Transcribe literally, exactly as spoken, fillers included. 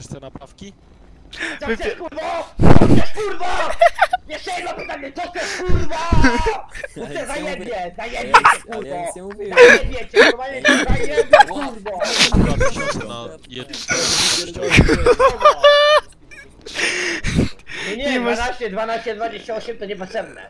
chce naprawki? Co Wypie- chcesz, kurwo? Co chcesz, kurwo? Jeszcze jedno pytanie, co chcesz, kurwo? Bo Ale cię nic nie zajebie, mówię. zajebie Ale cię, nic- ale kurwo. nic nie mówiłem. Zajebie cię, normalnie cię zajebie, kurwo. dwa tysiące na jeden. Nie, Nie nie, masz- dwanaście, dwanaście, dwadzieścia osiem to niepotrzebne.